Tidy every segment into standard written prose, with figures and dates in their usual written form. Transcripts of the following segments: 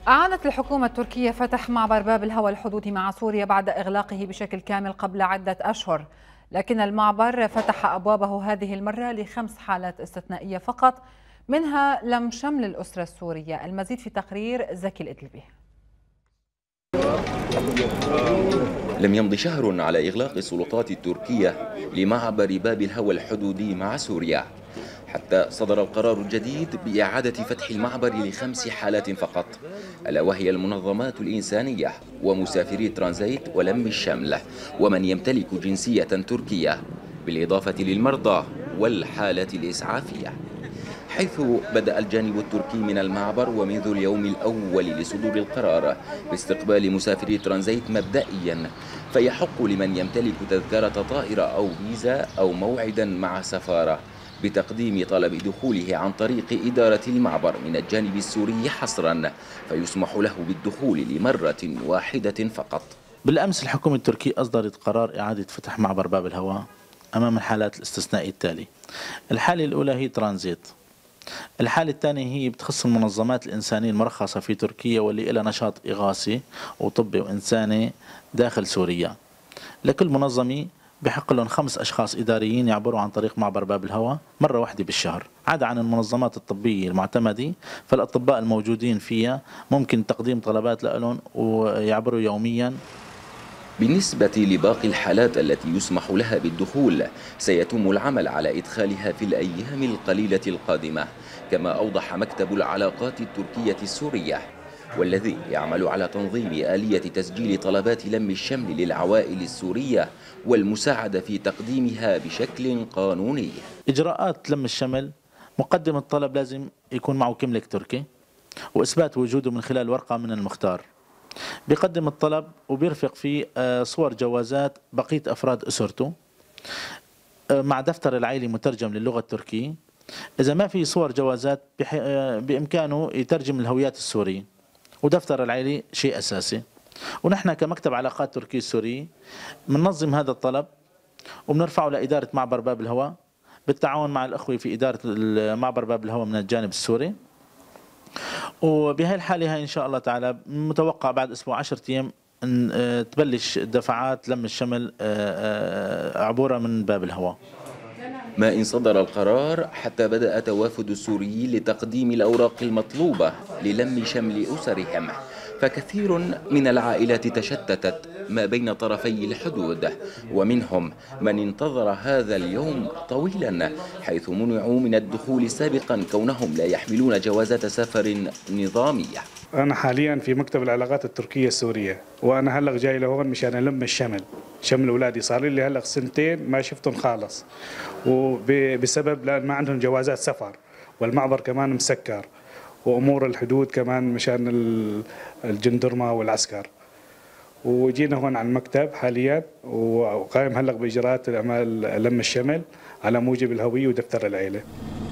أعادت الحكومة التركية فتح معبر باب الهوى الحدودي مع سوريا بعد إغلاقه بشكل كامل قبل عدة أشهر، لكن المعبر فتح أبوابه هذه المرة ل5 حالات استثنائية فقط، منها لم شمل الأسرة السورية. المزيد في تقرير زكي الإدلبي. لم يمض شهر على إغلاق السلطات التركية لمعبر باب الهوى الحدودي مع سوريا، حتى صدر القرار الجديد بإعادة فتح المعبر ل5 حالات فقط، ألا وهي المنظمات الإنسانية ومسافري ترانزيت ولم الشمل ومن يمتلك جنسية تركية، بالإضافة للمرضى والحالة الإسعافية. حيث بدأ الجانب التركي من المعبر ومنذ اليوم الأول لصدور القرار باستقبال مسافري ترانزيت مبدئيا، فيحق لمن يمتلك تذكرة طائرة أو فيزا أو موعدا مع سفارة بتقديم طلب دخوله عن طريق إدارة المعبر من الجانب السوري حصرا، فيسمح له بالدخول لمرة واحدة فقط. بالأمس الحكومة التركية أصدرت قرار إعادة فتح معبر باب الهوى أمام الحالات الاستثنائية التالي. الحالة الأولى هي ترانزيت، الحالة الثانية هي بتخص المنظمات الإنسانية المرخصة في تركيا واللي لها نشاط إغاثي وطبي وإنساني داخل سوريا. لكل منظمة بحق لهم 5 أشخاص إداريين يعبروا عن طريق معبر باب الهوى مرة واحدة بالشهر، عدا عن المنظمات الطبية المعتمدة، فالأطباء الموجودين فيها ممكن تقديم طلبات لهم ويعبروا يوميا. بالنسبة لباقي الحالات التي يسمح لها بالدخول، سيتم العمل على إدخالها في الأيام القليلة القادمة، كما أوضح مكتب العلاقات التركية السورية، والذي يعمل على تنظيم آلية تسجيل طلبات لم الشمل للعوائل السورية والمساعدة في تقديمها بشكل قانوني. إجراءات لم الشمل: مقدم الطلب لازم يكون معه كملك تركي وإثبات وجوده من خلال ورقة من المختار. بيقدم الطلب وبيرفق فيه صور جوازات بقية أفراد أسرته مع دفتر العائلة مترجم للغة التركية. إذا ما في صور جوازات بإمكانه يترجم الهويات السورية، ودفتر العائلة شيء أساسي. ونحن كمكتب علاقات تركية السورية بننظم هذا الطلب وبنرفعه لإدارة معبر باب الهوى بالتعاون مع الأخوة في إدارة معبر باب الهوى من الجانب السوري. وبهي الحالة هاي إن شاء الله تعالى متوقع بعد أسبوع 10 أيام أن تبلش دفعات لم الشمل عبورة من باب الهوى. ما إن صدر القرار حتى بدأ توافد السوريين لتقديم الأوراق المطلوبة للم شمل أسرهم، فكثير من العائلات تشتتت ما بين طرفي الحدود، ومنهم من انتظر هذا اليوم طويلا، حيث منعوا من الدخول سابقا كونهم لا يحملون جوازات سفر نظامية. أنا حاليا في مكتب العلاقات التركية السورية، وأنا هلق جاي لهون مشان ألم شمل أولادي. صار لي هلق 2 ما شفتهم خالص، وبسبب لأن ما عندهم جوازات سفر، والمعبر كمان مسكر، وأمور الحدود كمان مشان الجندرمة والعسكر. وجينا هون على المكتب حاليا وقائم هلق بإجراءات الأعمال لم الشمل على موجب الهوية ودفتر العيلة.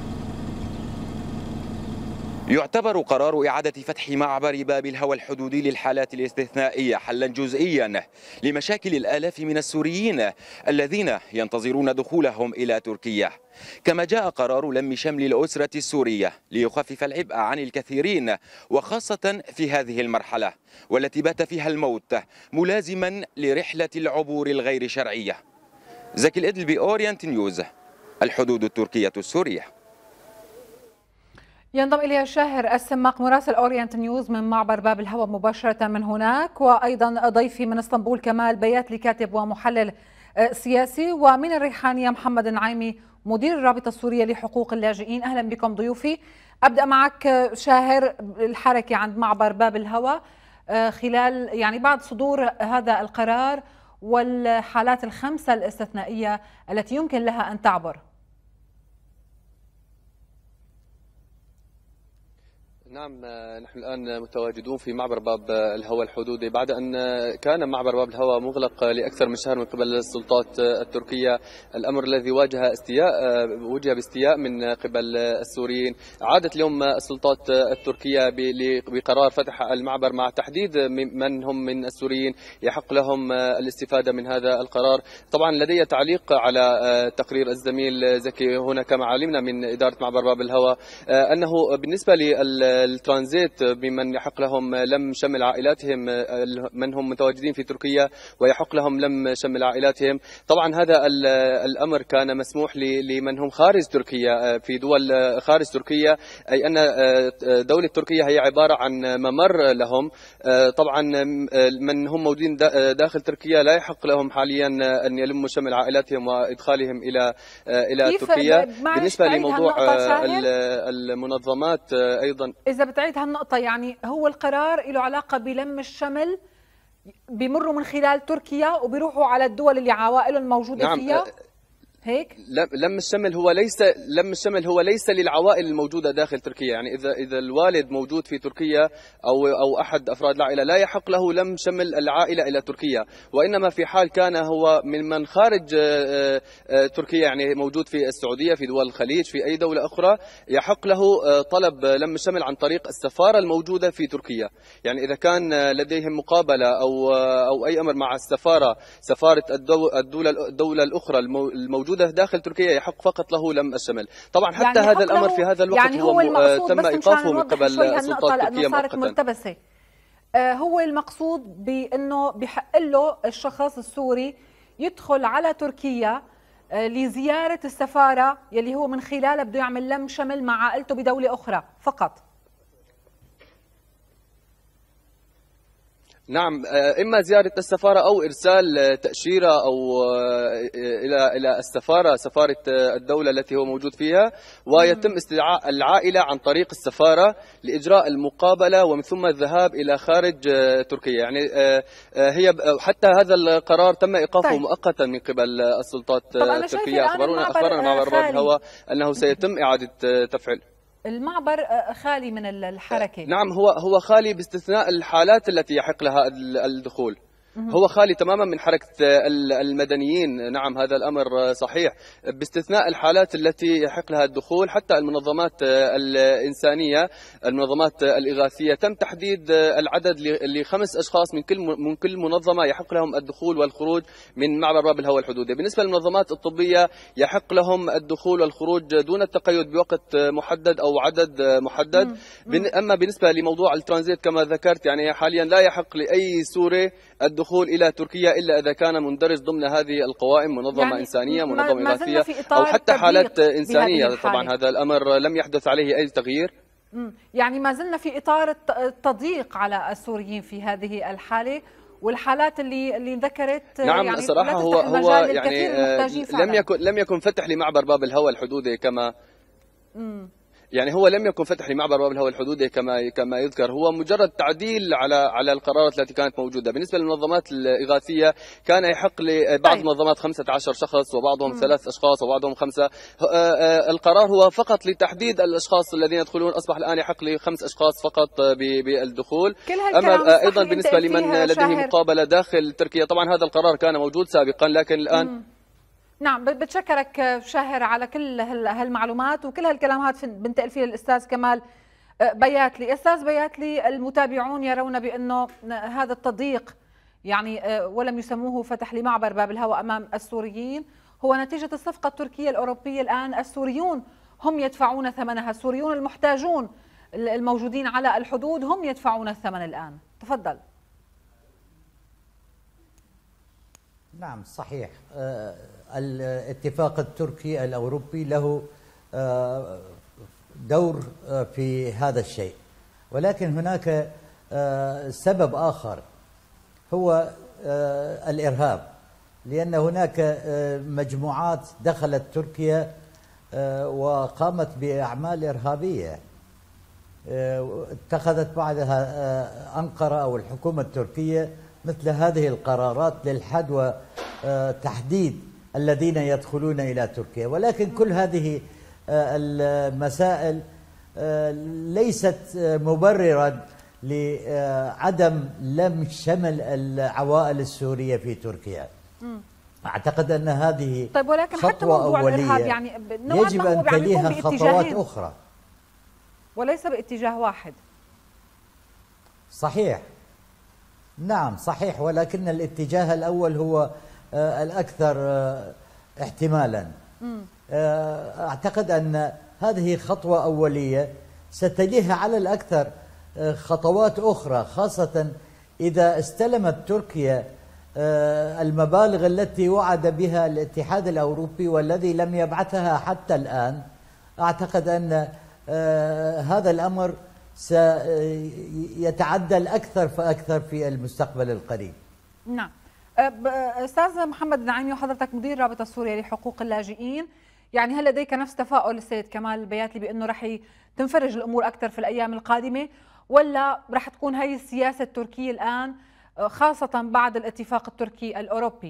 يعتبر قرار إعادة فتح معبر باب الهوى الحدودي للحالات الاستثنائية حلا جزئيا لمشاكل الآلاف من السوريين الذين ينتظرون دخولهم إلى تركيا، كما جاء قرار لم شمل الأسرة السورية ليخفف العبء عن الكثيرين، وخاصة في هذه المرحلة والتي بات فيها الموت ملازما لرحلة العبور الغير شرعية. زكي الإدلبي، أورينت نيوز، الحدود التركية السورية. ينضم إلي شاهر السماق مراسل أورينت نيوز من معبر باب الهوى مباشرة من هناك، وأيضا ضيفي من اسطنبول كمال بياتلي كاتب ومحلل سياسي، ومن الريحانية محمد النعيمي مدير الرابطة السورية لحقوق اللاجئين. أهلا بكم ضيوفي. أبدأ معك شاهر، الحركة عند معبر باب الهوى خلال بعد صدور هذا القرار والحالات ال5 الاستثنائية التي يمكن لها أن تعبر. نعم، نحن الآن متواجدون في معبر باب الهوى الحدودي بعد أن كان معبر باب الهوى مغلق لأكثر من شهر من قبل السلطات التركية، الأمر الذي وجه باستياء من قبل السوريين. عادت اليوم السلطات التركية بقرار فتح المعبر مع تحديد من هم من السوريين يحق لهم الاستفادة من هذا القرار. طبعا لدي تعليق على تقرير الزميل زكي هنا كما علمنا من إدارة معبر باب الهوى أنه بالنسبة الترانزيت بمن يحق لهم لم شمل عائلاتهم من هم متواجدين في تركيا ويحق لهم لم شمل عائلاتهم. طبعا هذا الأمر كان مسموح لمن هم خارج تركيا في دول خارج تركيا، أي أن دولة تركيا هي عبارة عن ممر لهم. طبعا من هم موجودين داخل تركيا لا يحق لهم حاليا أن يلموا شمل عائلاتهم وإدخالهم إلى تركيا. بالنسبة لموضوع المنظمات أيضا، إذا بتعيد هالنقطة، يعني هو القرار له علاقة بلم الشمل، بيمروا من خلال تركيا وبيروحوا على الدول اللي عوائلهم موجودة نعم فيها هيك؟ لم الشمل هو ليس للعوائل الموجوده داخل تركيا. يعني اذا الوالد موجود في تركيا او احد افراد العائله لا يحق له لم شمل العائله الى تركيا، وانما في حال كان هو من خارج تركيا، يعني موجود في السعوديه، في دول الخليج، في اي دوله اخرى، يحق له طلب لم الشمل عن طريق السفاره الموجوده في تركيا. يعني اذا كان لديهم مقابله او اي امر مع سفاره الدوله الاخرى الموجوده داخل تركيا، يحق فقط له لم الشمل. طبعا حتى يعني هذا الامر في هذا الوقت يعني هو تم ايقافه من قبل السلطات التركيه مؤقتا. ملتبسه. هو المقصود بانه بحق له الشخص السوري يدخل على تركيا لزياره السفاره يلي هو من خلالها بده يعمل لم شمل مع عائلته بدوله اخرى فقط. نعم، إما زيارة السفارة أو إرسال تأشيرة أو إلى سفارة الدولة التي هو موجود فيها، ويتم استدعاء العائلة عن طريق السفارة لإجراء المقابلة ومن ثم الذهاب إلى خارج تركيا. يعني هي حتى هذا القرار تم إيقافه مؤقتا من قبل السلطات التركية. أخبرنا معبر باب الهوى أنه سيتم إعادة تفعيل. المعبر خالي من الحركة. نعم، هو خالي باستثناء الحالات التي يحق لها الدخول. هو خالي تماما من حركة المدنيين. نعم، هذا الأمر صحيح، باستثناء الحالات التي يحق لها الدخول. حتى المنظمات الإنسانية، المنظمات الإغاثية، تم تحديد العدد ل5 أشخاص من كل منظمة يحق لهم الدخول والخروج من معبر باب الهوى الحدودي. بالنسبة للمنظمات الطبية يحق لهم الدخول والخروج دون التقيد بوقت محدد أو عدد محدد. أما بالنسبة لموضوع الترانزيت كما ذكرت، يعني حاليا لا يحق لأي سوري الدخول إلى تركيا إلا إذا كان مندرج ضمن هذه القوائم، منظمة يعني إنسانية، منظمة إغاثية، أو حتى حالات إنسانية. طبعا هذا الأمر لم يحدث عليه أي تغيير. يعني ما زلنا في إطار التضييق على السوريين في هذه الحالة، والحالات اللي ذكرت. نعم، يعني صراحة هو يعني لم يكن فتح لمعبر باب الهوى الحدودي كما يعني هو لم يكن فتح لمعبر باب الهوى الحدودي كما يذكر. هو مجرد تعديل على القرارات التي كانت موجوده. بالنسبه للمنظمات الاغاثيه كان يحق لبعض المنظمات 15 شخص، وبعضهم 3 أشخاص، وبعضهم 5. القرار هو فقط لتحديد الاشخاص الذين يدخلون. اصبح الان يحق ل5 أشخاص فقط بالدخول. اما ايضا بالنسبه لمن لديه مقابله داخل تركيا، طبعا هذا القرار كان موجود سابقا، لكن الان نعم. بتشكرك شاهر على كل هالمعلومات وكل هالكلامات بنتقل فيها الأستاذ كمال بياتلي. أستاذ بياتلي، المتابعون يرون بأنه هذا التضييق يعني ولم يسموه فتح لمعبر باب الهوى أمام السوريين هو نتيجة الصفقة التركية الأوروبية. الآن السوريون هم يدفعون ثمنها، السوريون المحتاجون الموجودين على الحدود هم يدفعون الثمن الآن. تفضل. نعم صحيح، الاتفاق التركي الأوروبي له دور في هذا الشيء، ولكن هناك سبب آخر هو الإرهاب، لأن هناك مجموعات دخلت تركيا وقامت بأعمال إرهابية، اتخذت بعدها أنقرة أو الحكومة التركية مثل هذه القرارات للحد وتحديد الذين يدخلون إلى تركيا. ولكن كل هذه المسائل ليست مبررا لعدم لم شمل العوائل السورية في تركيا. أعتقد أن هذه طيب، ولكن حتى موضوع الإرهاب يعني يجب أن تليها خطوات أخرى وليس باتجاه واحد. صحيح، نعم صحيح، ولكن الاتجاه الأول هو الأكثر احتمالا. أعتقد أن هذه خطوة أولية ستليها على الأكثر خطوات أخرى، خاصة إذا استلمت تركيا المبالغ التي وعد بها الاتحاد الأوروبي والذي لم يبعثها حتى الآن. أعتقد أن هذا الأمر سيتعدل أكثر فأكثر في المستقبل القريب. نعم. أستاذ محمد النعيمي، وحضرتك مدير رابطة سوريا لحقوق اللاجئين، يعني هل لديك نفس تفاؤل السيد كمال البياتلي بأنه رح تنفرج الأمور أكثر في الأيام القادمة، ولا رح تكون هي السياسة التركية الآن خاصة بعد الاتفاق التركي الأوروبي؟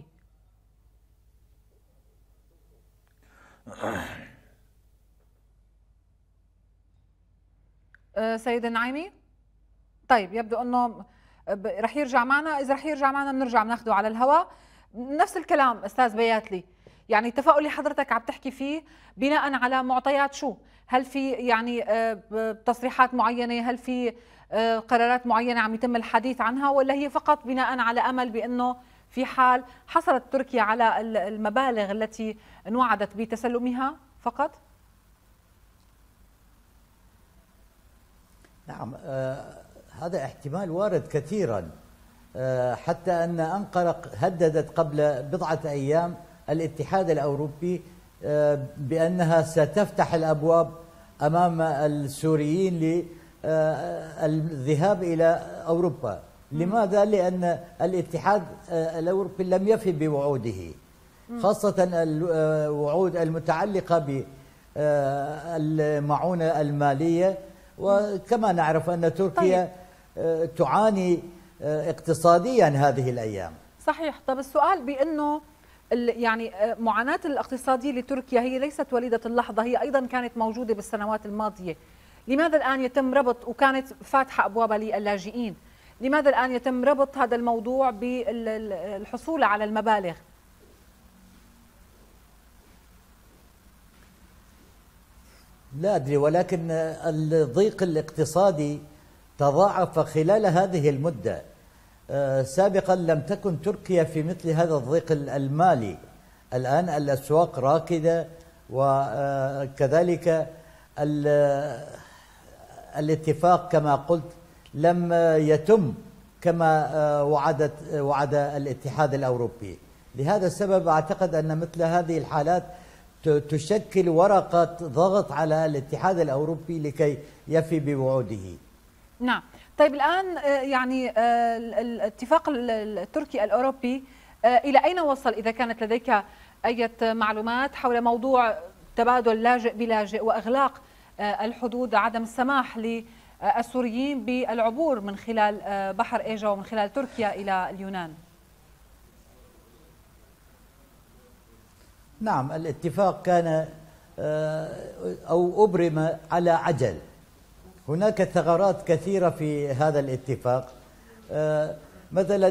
سيد النعيمي؟ طيب يبدو أنه رح يرجع معنا. إذا رح يرجع معنا بنرجع بناخده على الهواء. نفس الكلام أستاذ بياتلي، يعني التفاؤل اللي حضرتك عم تحكي فيه بناء على معطيات شو؟ هل في يعني تصريحات معينة؟ هل في قرارات معينة عم يتم الحديث عنها، ولا هي فقط بناء على أمل بأنه في حال حصلت تركيا على المبالغ التي انوعدت بتسلمها فقط؟ نعم، هذا احتمال وارد كثيرا، حتى أن أنقرة هددت قبل بضعة أيام الاتحاد الأوروبي بأنها ستفتح الأبواب أمام السوريين للذهاب إلى أوروبا. لماذا؟ لأن الاتحاد الأوروبي لم يفي بوعوده، خاصة الوعود المتعلقة بالمعونة المالية، وكما نعرف أن تركيا تعاني اقتصاديا هذه الأيام. صحيح. طب السؤال بأنه يعني معاناة الاقتصادية لتركيا هي ليست وليدة اللحظة، هي أيضا كانت موجودة بالسنوات الماضية. لماذا الآن يتم ربط، وكانت فاتحة أبوابها للاجئين، لماذا الآن يتم ربط هذا الموضوع بالحصول على المبالغ؟ لا أدري، ولكن الضيق الاقتصادي تضاعف خلال هذه المدة. سابقا لم تكن تركيا في مثل هذا الضيق المالي. الآن الأسواق راكدة، وكذلك الاتفاق كما قلت لم يتم كما وعد الاتحاد الأوروبي. لهذا السبب أعتقد أن مثل هذه الحالات تشكل ورقة ضغط على الاتحاد الأوروبي لكي يفي بوعوده. نعم. طيب الآن يعني الاتفاق التركي الأوروبي إلى أين وصل؟ إذا كانت لديك أي معلومات حول موضوع تبادل لاجئ بلاجئ وإغلاق الحدود، عدم السماح للسوريين بالعبور من خلال بحر إيجا ومن خلال تركيا إلى اليونان. نعم، الاتفاق كان أو أبرم على عجل. هناك ثغرات كثيرة في هذا الاتفاق. مثلا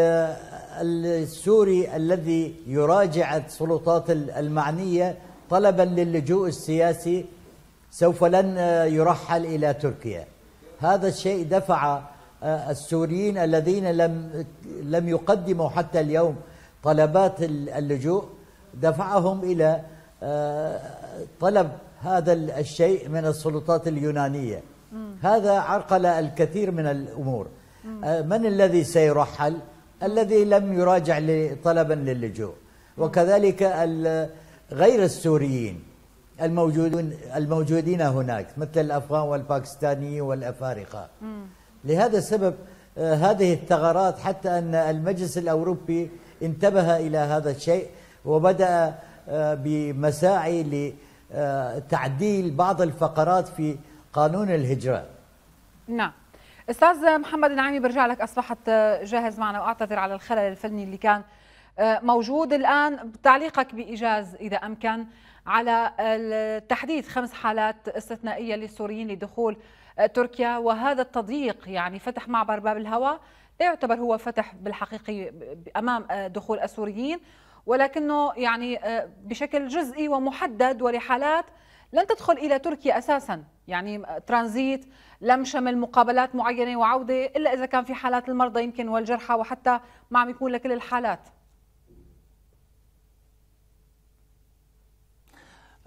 السوري الذي يراجع السلطات المعنية طلبا للجوء السياسي سوف لن يرحل إلى تركيا. هذا الشيء دفع السوريين الذين لم يقدموا حتى اليوم طلبات اللجوء، دفعهم إلى طلب هذا الشيء من السلطات اليونانية. هذا عرقل الكثير من الأمور. من الذي سيرحل؟ الذي لم يراجع طلبا للجوء، وكذلك غير السوريين الموجودين هناك مثل الأفغان والباكستانيين والأفارقة. لهذا السبب هذه الثغرات، حتى أن المجلس الأوروبي انتبه إلى هذا الشيء وبدأ بمساعي لتعديل بعض الفقرات في قانون الهجرة. نعم. أستاذ محمد النعيمي، برجع لك، أصبحت جاهز معنا، وأعتذر على الخلل الفني اللي كان موجود. الآن تعليقك بإيجاز إذا أمكن على تحديد 5 حالات استثنائية للسوريين لدخول تركيا، وهذا التضييق، يعني فتح معبر باب الهواء لا يعتبر هو فتح بالحقيقي أمام دخول السوريين، ولكنه يعني بشكل جزئي ومحدد ولحالات لن تدخل إلى تركيا أساسا، يعني ترانزيت لم شمل مقابلات معينة وعودة، إلا إذا كان في حالات المرضى يمكن والجرحى، وحتى ما عم يكون لكل الحالات.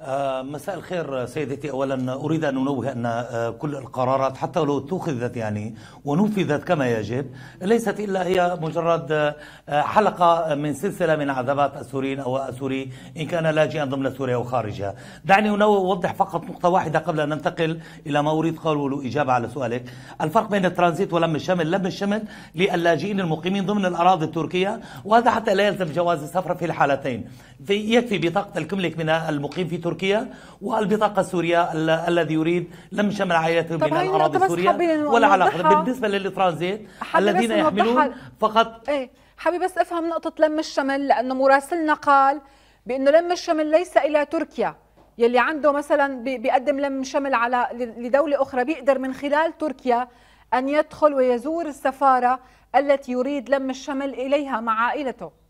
مساء الخير سيدتي. أولا أريد أن أنوه أن كل القرارات حتى لو اتخذت يعني ونفذت كما يجب ليست إلا هي مجرد حلقة من سلسلة من عذابات السوريين أو السوري إن كان لاجئا ضمن سوريا وخارجها. دعني أوضح فقط نقطة واحدة قبل أن ننتقل إلى ما أريد قوله إجابة على سؤالك. الفرق بين الترانزيت ولم الشمل: لم الشمل للاجئين المقيمين ضمن الأراضي التركية، وهذا حتى لا يلزم جواز السفر في الحالتين. يكفي بطاقة الكملك من المقيم في تركيا والبطاقة السورية الذي يريد لم شمل عائلته من الأراضي السورية ولا علاقة. بالنسبة للترانزيت الذين يحملون فقط حابب بس أفهم نقطة لم الشمل، لأنه مراسلنا قال بأنه لم الشمل ليس إلى تركيا، يلي عنده مثلا بيقدم لم شمل على لدولة أخرى بيقدر من خلال تركيا أن يدخل ويزور السفارة التي يريد لم الشمل إليها مع عائلته.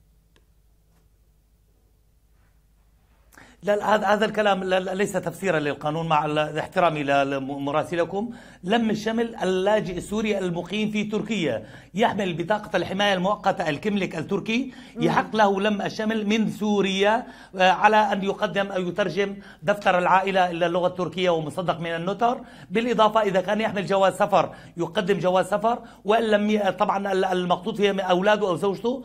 لا، هذا الكلام ليس تفسيرا للقانون مع احترامي لمراسلكم. لم الشمل اللاجئ السوري المقيم في تركيا يحمل بطاقة الحماية المؤقتة الكملك التركي، يحق له لم الشمل من سوريا على أن يقدم أو يترجم دفتر العائلة إلى اللغة التركية ومصدق من النوتر. بالإضافة إذا كان يحمل جواز سفر يقدم جواز سفر، وإن لم طبعا المقصود فيها أولاده أو زوجته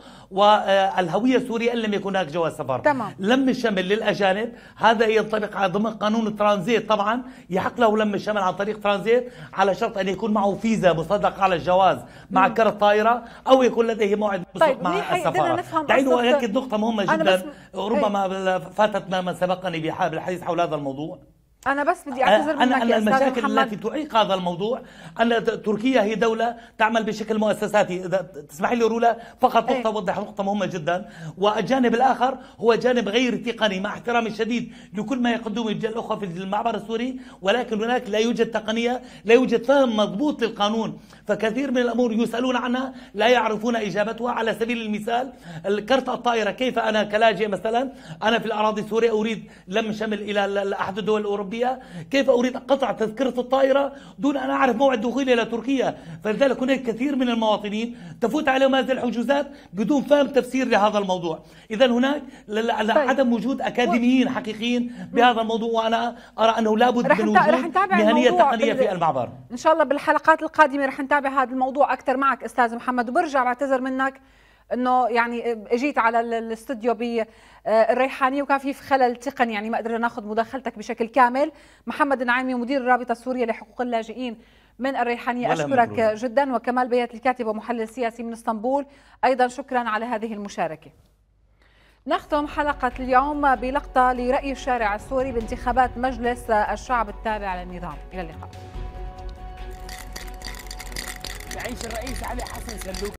والهوية السورية إن لم يكن هناك جواز سفر. تمام. لم الشمل للأجانب هذا ينطبق ضمن قانون الترانزيت، طبعا يحق له لم الشمل عن طريق ترانزيت على شرط أن يكون معه فيزا مصدق على الجواز مع كرت طائرة أو يكون لديه موعد مسبق مع السفارة. دعيني أؤكد نقطة مهمة جدا ربما فاتت ما سبقني بالحديث حول هذا الموضوع. أنا بس بدي أعتذر منك أن يا أستاذ المشاكل محمد التي تعيق هذا الموضوع أن تركيا هي دولة تعمل بشكل مؤسساتي. إذا تسمحي لي رولا فقط نقطة أوضح نقطة مهمة جدا، والجانب الآخر هو جانب غير تقني مع احترامي الشديد لكل ما يقدمه الأخوة في المعبر السوري، ولكن هناك لا يوجد تقنية، لا يوجد فهم مضبوط للقانون، فكثير من الأمور يسألون عنها لا يعرفون إجابتها. على سبيل المثال كرت الطائرة، كيف أنا كلاجئ مثلا أنا في الأراضي السورية أريد لم شمل إلى أحد الدول الأوروبية، كيف أريد قطع تذكرة الطائرة دون أن أعرف موعد دخولي إلى تركيا؟ فلذلك هناك كثير من المواطنين تفوت عليهم هذه الحجوزات بدون فهم تفسير لهذا الموضوع. إذا هناك عدم وجود أكاديميين حقيقيين بهذا الموضوع، وأنا أرى أنه لابد من وجود مهنية تقنية في المعبر. إن شاء الله بالحلقات القادمة رح نتابع هذا الموضوع أكثر معك أستاذ محمد. وبرجع بعتذر منك انه يعني اجيت على الاستوديو بالريحاني وكان في خلل تقني، يعني ما قدرنا ناخذ مداخلتك بشكل كامل. محمد نعيمي مدير الرابطه السوريه لحقوق اللاجئين من الريحانيه، اشكرك جدا. وكمال بيات الكاتب ومحلل سياسي من اسطنبول، ايضا شكرا على هذه المشاركه. نختم حلقه اليوم بلقطه لراي الشارع السوري بانتخابات مجلس الشعب التابع للنظام. الى اللقاء. يعيش الرئيس علي حسن سلوك.